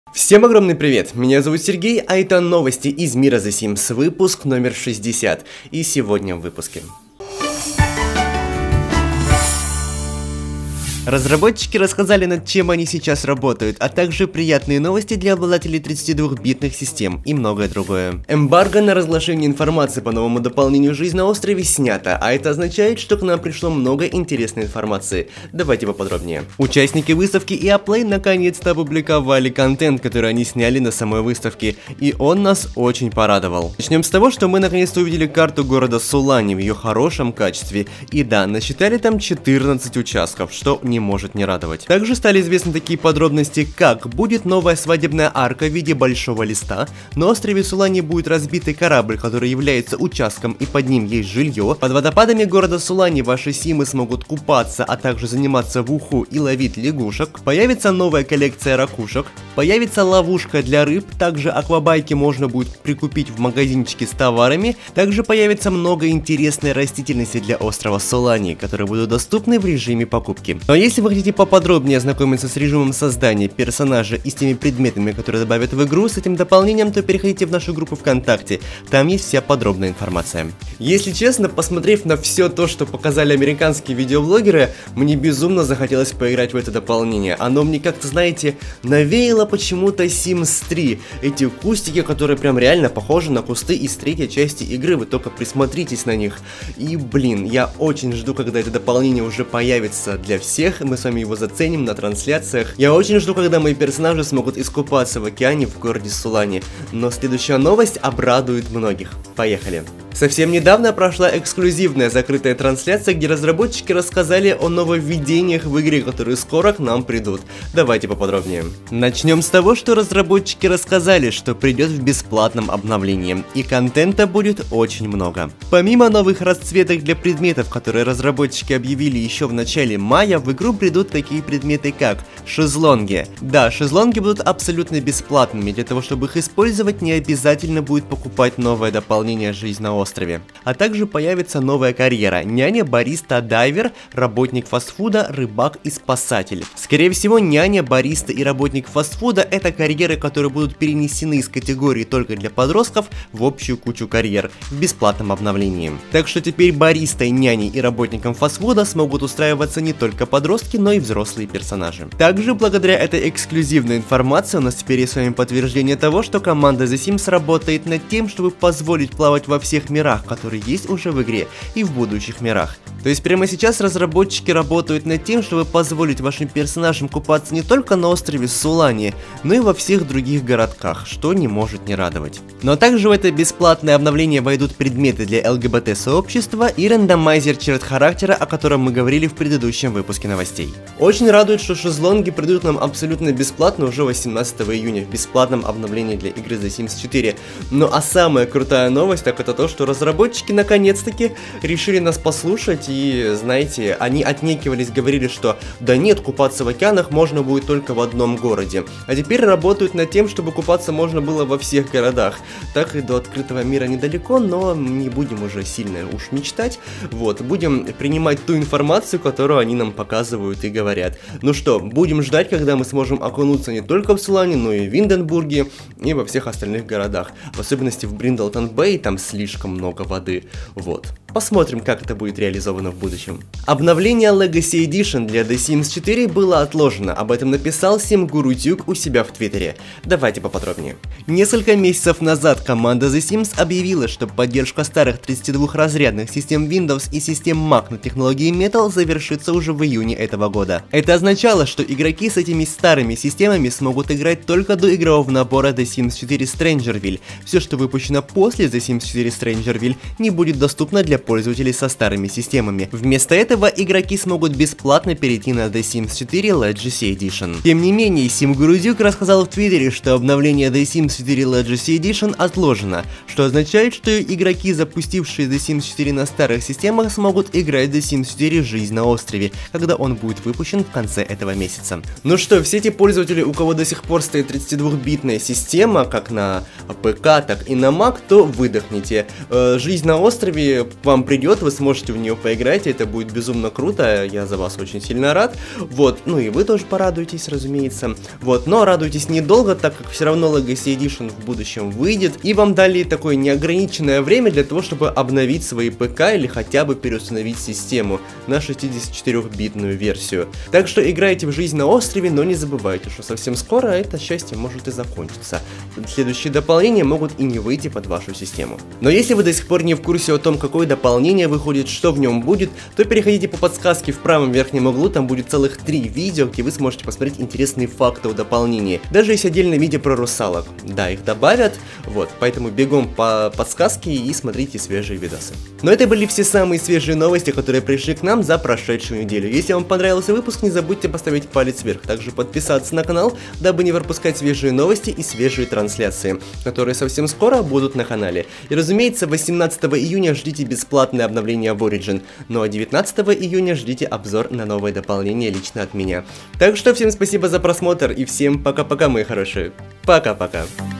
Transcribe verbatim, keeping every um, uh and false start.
Всем огромный привет, меня зовут Сергей, а это новости из мира The Sims, выпуск номер шестьдесят, и сегодня в выпуске. Разработчики рассказали, над чем они сейчас работают, а также приятные новости для обладателей тридцатидвухбитных систем и многое другое. Эмбарго на разглашение информации по новому дополнению «Жизнь на острове» снято, а это означает, что к нам пришло много интересной информации. Давайте поподробнее. Участники выставки и Play наконец-то опубликовали контент, который они сняли на самой выставке, и он нас очень порадовал. Начнем с того, что мы наконец-то увидели карту города Сулани в ее хорошем качестве, и да, насчитали там четырнадцать участков, что не может не радовать. Также стали известны такие подробности, как будет новая свадебная арка в виде большого листа, на острове Сулани будет разбитый корабль, который является участком, и под ним есть жилье. Под водопадами города Сулани ваши симы смогут купаться, а также заниматься в уху и ловить лягушек. Появится новая коллекция ракушек, появится ловушка для рыб, также аквабайки можно будет прикупить в магазинчике с товарами. Также появится много интересной растительности для острова Сулани, которые будут доступны в режиме покупки. Но если вы хотите поподробнее ознакомиться с режимом создания персонажа и с теми предметами, которые добавят в игру, с этим дополнением, то переходите в нашу группу ВКонтакте, там есть вся подробная информация. Если честно, посмотрев на все то, что показали американские видеоблогеры, мне безумно захотелось поиграть в это дополнение. Оно мне как-то, знаете, навеяло почему-то Sims три. Эти кустики, которые прям реально похожи на кусты из третьей части игры, вы только присмотритесь на них. И блин, я очень жду, когда это дополнение уже появится для всех. Мы с вами его заценим на трансляциях. Я очень жду, когда мои персонажи смогут искупаться в океане в городе Сулани. Но следующая новость обрадует многих. Поехали. Совсем недавно прошла эксклюзивная закрытая трансляция, где разработчики рассказали о нововведениях в игре, которые скоро к нам придут. Давайте поподробнее. Начнем с того, что разработчики рассказали, что придет в бесплатном обновлении, и контента будет очень много. Помимо новых расцветок для предметов, которые разработчики объявили еще в начале мая, в игру придут такие предметы, как шезлонги. Да, шезлонги будут абсолютно бесплатными, для того, чтобы их использовать, не обязательно будет покупать новое дополнение «Жизнь на острове». А также появится новая карьера: няня, бариста, дайвер, работник фастфуда, рыбак и спасатель. Скорее всего, няня, бариста и работник фастфуда — это карьеры, которые будут перенесены из категории только для подростков в общую кучу карьер в бесплатном обновлении. Так что теперь баристой, няней и работником фастфуда смогут устраиваться не только подростки, но и взрослые персонажи. Также благодаря этой эксклюзивной информации у нас теперь есть с вами подтверждение того, что команда The Sims работает над тем, чтобы позволить плавать во всех мирах, которые есть уже в игре, и в будущих мирах. То есть прямо сейчас разработчики работают над тем, чтобы позволить вашим персонажам купаться не только на острове Сулани, но и во всех других городках, что не может не радовать. Но также в это бесплатное обновление войдут предметы для ЛГБТ-сообщества и рандомайзер черт характера, о котором мы говорили в предыдущем выпуске новостей. Очень радует, что шезлонги придут нам абсолютно бесплатно уже восемнадцатого июня в бесплатном обновлении для игры The Sims четыре. Ну а самая крутая новость, так это то, что разработчики наконец-таки решили нас послушать, и знаете, они отнекивались, говорили, что да нет, купаться в океанах можно будет только в одном городе. А теперь работают над тем, чтобы купаться можно было во всех городах. Так и до открытого мира недалеко, но не будем уже сильно уж мечтать. Вот, будем принимать ту информацию, которую они нам показывают и говорят. Ну что, будем ждать, когда мы сможем окунуться не только в Сулани, но и в Винденбурге, и во всех остальных городах. В особенности в Бриндлтон-Бэй, там слишком много воды. Вот. Посмотрим, как это будет реализовано в будущем. Обновление Legacy Edition для The Sims четыре было отложено, об этом написал SimGuruTube у себя в Твиттере. Давайте поподробнее. Несколько месяцев назад команда The Sims объявила, что поддержка старых тридцатидвухразрядных систем Windows и систем Mac на технологии Metal завершится уже в июне этого года. Это означало, что игроки с этими старыми системами смогут играть только до игрового набора The Sims четыре Strangerville. Все, что выпущено после The Sims четыре Strangerville, не будет доступно для пользователей со старыми системами. Вместо этого игроки смогут бесплатно перейти на The Sims четыре Legacy Edition. Тем не менее, SimGuruTube рассказал в Твиттере, что обновление The Sims четыре Legacy Edition отложено, что означает, что игроки, запустившие The Sims четыре на старых системах, смогут играть The Sims четыре Жизнь на острове, когда он будет выпущен в конце этого месяца. Ну что, все те пользователи, у кого до сих пор стоит тридцатидвухбитная система, как на ПК, так и на Mac, то выдохните. Жизнь на острове вам придет, вы сможете в нее поиграть, и это будет безумно круто, я за вас очень сильно рад. Вот, ну и вы тоже порадуетесь, разумеется. Вот, но радуйтесь недолго, так как все равно Legacy Edition в будущем выйдет, и вам дали такое неограниченное время для того, чтобы обновить свои ПК или хотя бы переустановить систему на шестидесятичетырёхбитную версию. Так что играйте в жизнь на острове, но не забывайте, что совсем скоро это счастье может и закончиться. Следующие дополнения могут и не выйти под вашу систему. Но если вы до сих пор не в курсе о том, какое дополнение выходит, что в нем будет, то переходите по подсказке в правом верхнем углу, там будет целых три видео, где вы сможете посмотреть интересные факты о дополнении. Даже есть отдельное видео про русалок. Да, их добавят, вот, поэтому бегом по подсказке и смотрите свежие видосы. Но это были все самые свежие новости, которые пришли к нам за прошедшую неделю. Если вам понравился выпуск, не забудьте поставить палец вверх, также подписаться на канал, дабы не пропускать свежие новости и свежие трансляции, которые совсем скоро будут на канале. И разумеется, восемнадцатого июня ждите бесплатное обновление в Origin, ну а девятнадцатого июня ждите обзор на новое дополнение лично от меня. Так что всем спасибо за просмотр и всем пока-пока, мои хорошие. Пока-пока.